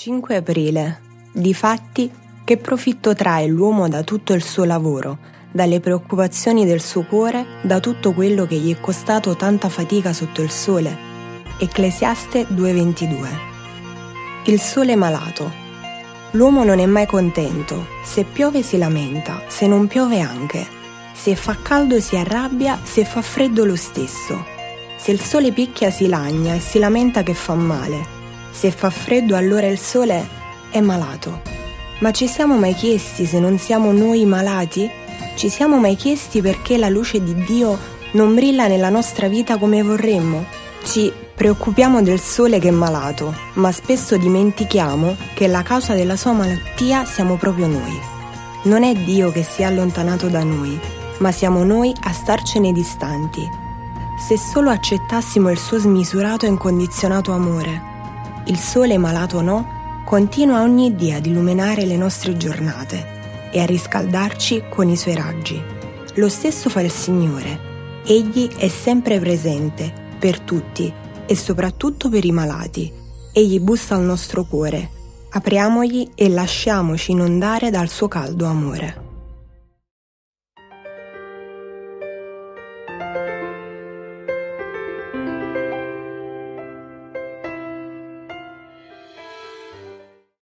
5 aprile. Difatti, che profitto trae l'uomo da tutto il suo lavoro, dalle preoccupazioni del suo cuore, da tutto quello che gli è costato tanta fatica sotto il sole? Ecclesiaste 2,22. Il sole malato. L'uomo non è mai contento, se piove si lamenta, se non piove anche. Se fa caldo si arrabbia, se fa freddo lo stesso. Se il sole picchia si lagna e si lamenta che fa male. Se fa freddo allora il sole è malato. Ma ci siamo mai chiesti se non siamo noi malati? Ci siamo mai chiesti perché la luce di Dio non brilla nella nostra vita come vorremmo? Ci preoccupiamo del sole che è malato, ma spesso dimentichiamo che la causa della sua malattia siamo proprio noi. Non è Dio che si è allontanato da noi, ma siamo noi a starcene distanti. Se solo accettassimo il suo smisurato e incondizionato amore. Il sole, malato o no, continua ogni dia ad illuminare le nostre giornate e a riscaldarci con i suoi raggi. Lo stesso fa il Signore. Egli è sempre presente per tutti e soprattutto per i malati. Egli bussa al nostro cuore. Apriamogli e lasciamoci inondare dal suo caldo amore.